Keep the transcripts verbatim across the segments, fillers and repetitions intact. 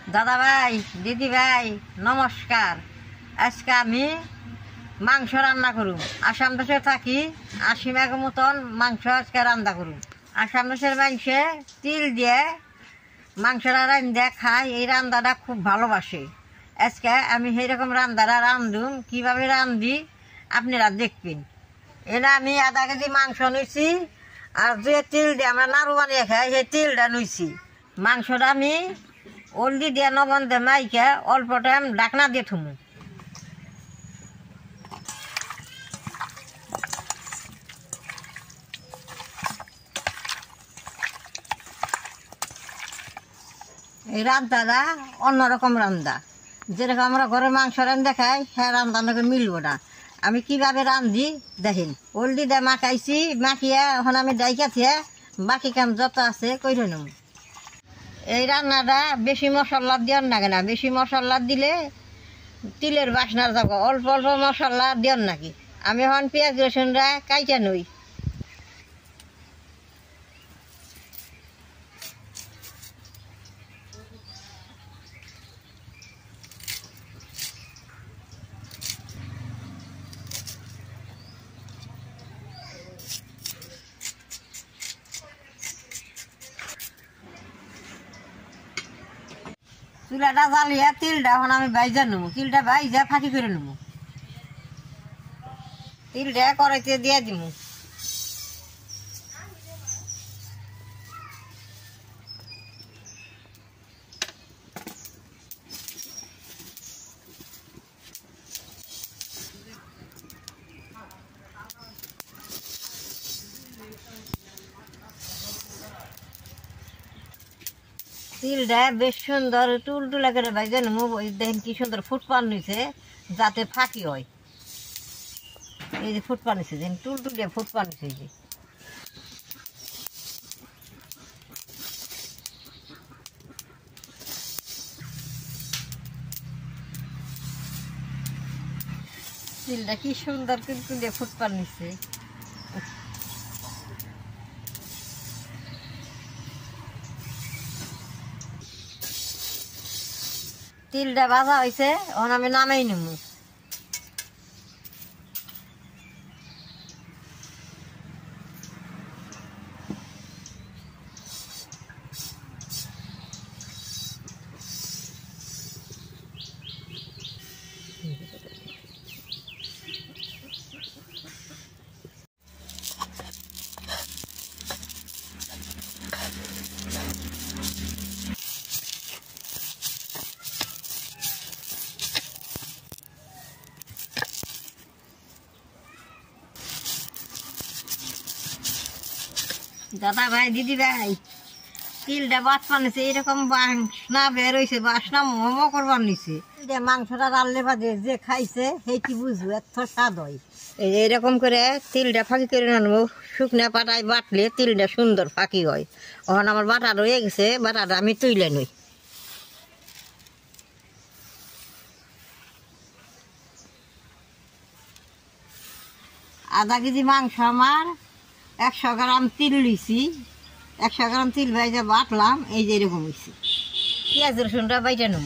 দাদা ভাই, দিদি ভাই, নমস্কার। আজকে আমি মাংস রান্না করুম। আসাম দেশে থাকি, আশি মেঘ মতন মাংস আজকে রান্না করুম। আসাম দেশের মাংসে তিল দিয়ে মাংসটা রান্ধে খায়, এই রান্নাটা খুব ভালোবাসে। আজকে আমি সেইরকম রান্নাটা রান্ধুম। কীভাবে রান্ধি আপনারা দেখবেন। এটা আমি আধা কেজি মাংস নিয়েছি, আর যে তিল দিয়ে আমরা নাড়ু বানিয়ে খাই সেই তিলটা নিয়েছি। মাংসটা আমি হলদি দিয়ে লবণ দিয়ে মাইকে অল্প টাইম ঢাকনা দিয়ে থুমু। এই রান্নাটা অন্যরকম রান্না, যেরকম আমরা ঘরে মাংস রান্ধা খাই হ্যাঁ রান্না নাকি মিলব না। আমি কিভাবে রান্ধি দেখেন। হলদি দিয়ে মাখাইছি, মাখিয়ে এখন আমি ডাইকা থিয়ে বাকি কাম যত আছে করে নেব। এই রান্নাটা বেশি মশলা দেওয়ার নাকি না, বেশি মশলা দিলে তিলের বাসনার যাব। অল্প অল্প মশলা দেওয়ার নাকি। আমি এখন পেঁয়াজ রসুনটা কাইটা নই। চুলাটা জ্বালিয়ে তিলটা এখন আমি বাইজা নেবো। তিলটা বাইজা ফাঁকি করে নেবো। তিলটা কড়াইতে দিয়ে দিব। তিলটা বেশ সুন্দর টুল টুলা করে ভাইজা নেবো। দেখেন কি সুন্দর ফুটপান নিছে, যাতে ফাঁকি হয়। এই যে ফুটপান নিছে, দেখেন টুল টুলিয়া ফুটপান নিছে। এই যে তিলটা কি সুন্দর টুল টুলিয়া ফুটপান নিছে। তিলটা ভাজা হয়েছে, এখন আমি নামাই নেব। দাদা ভাই, দিদি ভাই, তিলটা বাটপান নিছে, এইরকম বাসনা বের হয়েছে, বাসনা মোমো করবার নিছে। মাংসটা রান্নলে বাজে যে খাইছে সেইটি বুঝবো এত স্বাদ হয়। এইরকম করে তিলটা ফাঁকি করে আনবো। শুকনা পাটায় বাটলে তিলটা সুন্দর ফাঁকি হয়। এখন আমার বাটা রয়ে গেছে, বাটাটা আমি তুলে নই। আধা কেজি মাংস আমার একশো গ্রাম তিল লইছি। একশো গ্রাম তিল ভাইজা বাটলাম, এই যে এরকম হয়েছে। পেঁয়াজ রসুনটা বাইটা নেব।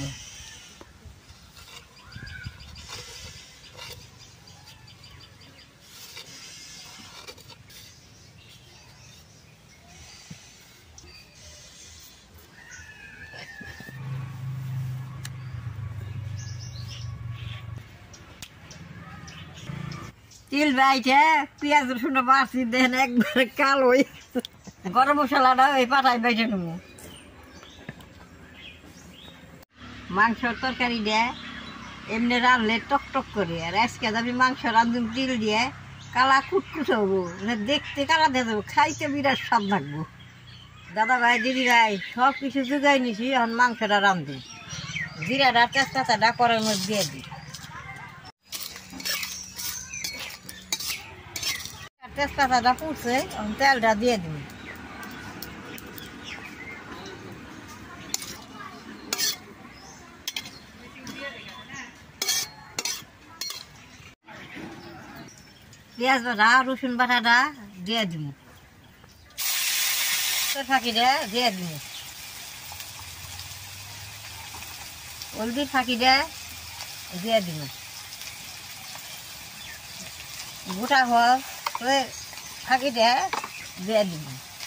তিল বাইটে পেঁয়াজ রসুনটা বাড়ছি, দেখেন একবারে কালো। গরম মশলাটা ওই পাটায় বাইটে নেব। মাংসর তরকারি দিয়ে এমনি রাঁধলে টক টক করে, আর আজকে আমি মাংস রাঁধুন তিল দিয়ে কালা কুটকুট হবো, দেখতে কালা দিয়ে যাবো, খাইতে বিরাট স্বাদ লাগবো। দাদা ভাই, দিদি ভাই, সব কিছু জোগাই নিছি। এখন মাংসটা রাঁধুন। জিরাটা তেজপাতাটা করার মধ্যে দিয়ে দিই। তেজপাতাটা পুড়ছে, তেলটা দিয়ে দিন। পেঁয়াজ বাটা রসুন বাটাটা দিয়ে দিব। ফাঁকিটা দিয়ে দিব। হলদি ফাঁকিটা দিয়ে দিব, গোটা হওয়া ফাঁকিটা দিয়ে দিব।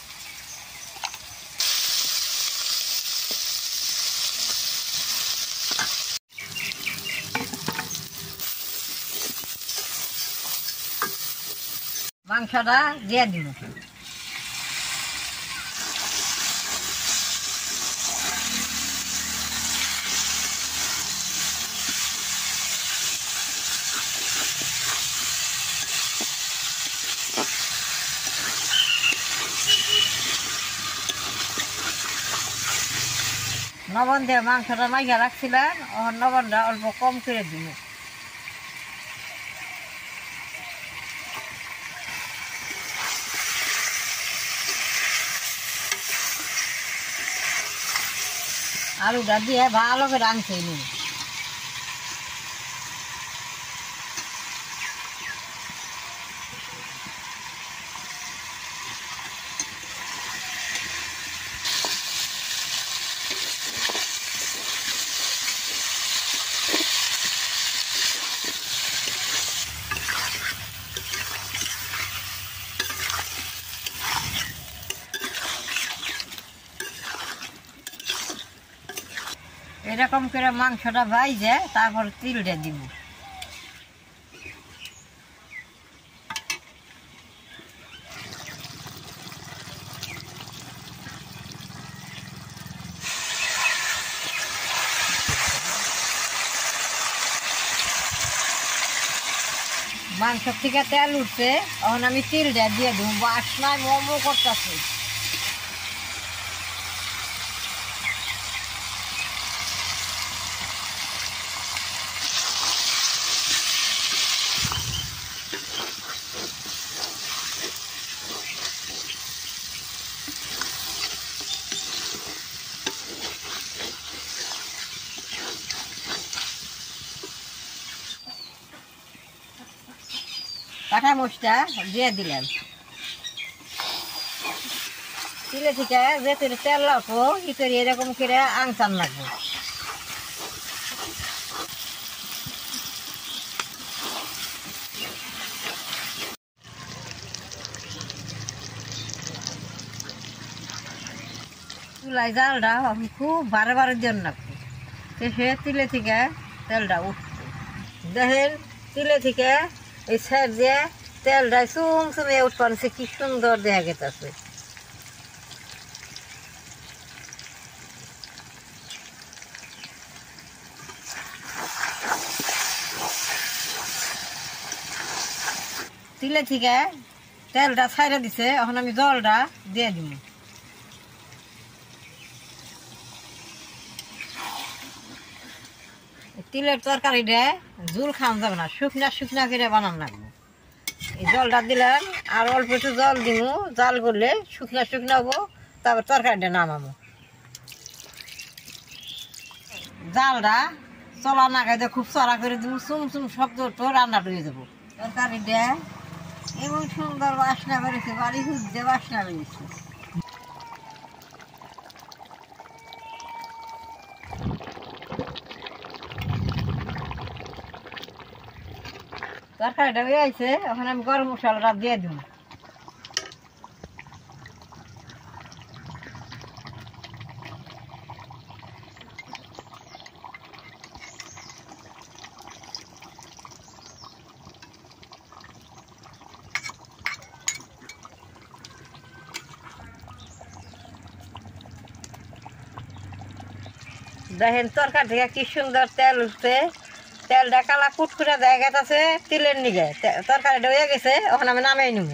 মাংসটা দিয়ে দিব। লবণ দিয়ে মাংসটা মাইখা রাখছিলাম, ওর লবণটা অল্প কম করে দিব। আলুটা দিয়ে ভালো করে আনছে নিন। এরকম করে মাংসটা ভাইজে তারপর তিলটা দিব। মাংস থেকে তেল উঠছে, তখন আমি তিলটা দিয়ে দেবো। বাসনায় মোমো করতেছে। কাঁঠা মরিচটা দিয়ে দিলাম। তিলে থেকে যেতে তেল লাগবো ইতরে এরকম করে আংচান লাগবো। চুলাই জালটা খুব বারে বারে দিয়ে রাখবো, সে তিলে থেকে তেলটা উঠবে। দেখেন তিলে থেকে এই সাইড দিয়ে তেলটা চুম চুমে উঠপানছে, কি সুন্দর দেখা গেছে। তিলে থেকে তেলটা ছাইড়া দিছে, এখন আমি জলটা দিয়ে দিব। তিলের তরকারিটা ঝুল খাওয়া যাবে না, শুকনা শুকনা করে বানান লাগবে। এই জলটা দিলাম, আর অল্প একটু জল দিব। জাল করলে শুকনা শুকনা হবো, তারপর তরকারিটা নামাবো। জালটা চলা নাগাইতে খুব চড়া করে দিব, চুম চুম শব্দ তো রান্না হয়ে যাবো। তরকারিটা এমন সুন্দর বাসনা বেরিয়েছে, বাড়ি হুদ্দে বাসনা বেরিয়েছে। তরকারিটা হয়ে আছে, এখন আমি গরম মশলাটা দিয়ে দিব। দেখেন তরকারি থেকে কি সুন্দর তেল উঠছে, তেলটা কালা কুটকুটা জায়গা আছে তিলের নিগে। তরকারিটা হয়ে গেছে, এখন আমি নামাই নিব।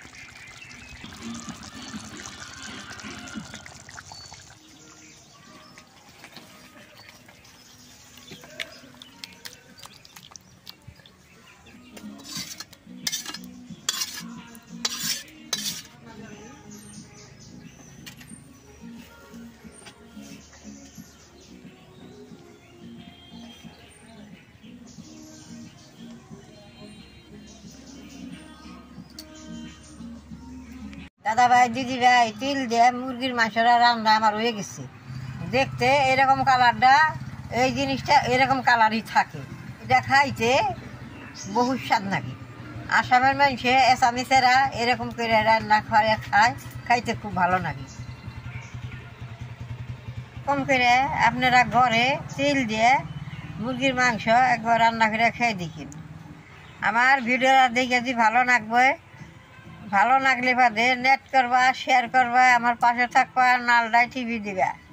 দাদা ভাই, দিদি ভাই, তিল দিয়ে মুরগির মাংসটা রান্না আমার হয়ে গেছে। দেখতে এরকম কালারটা এই জিনিসটা এরকম কালারই থাকে। এটা খাইতে বহু স্বাদ নাকি। আসামের মানুষে এসামিসেরা এরকম করে রান্না করে খায়, খাইতে খুব ভালো লাগে। কম করে আপনারা ঘরে তেল দিয়ে মুরগির মাংস একবার রান্না করে খেয়ে দেখিন। আমার ভিডিওটা দেখে যদি ভালো লাগবে, ভালো লাগলে বাদে নেট করবা, শেয়ার করবা, আমার পাশে থাকবা, নালদায় টিভি দিবা।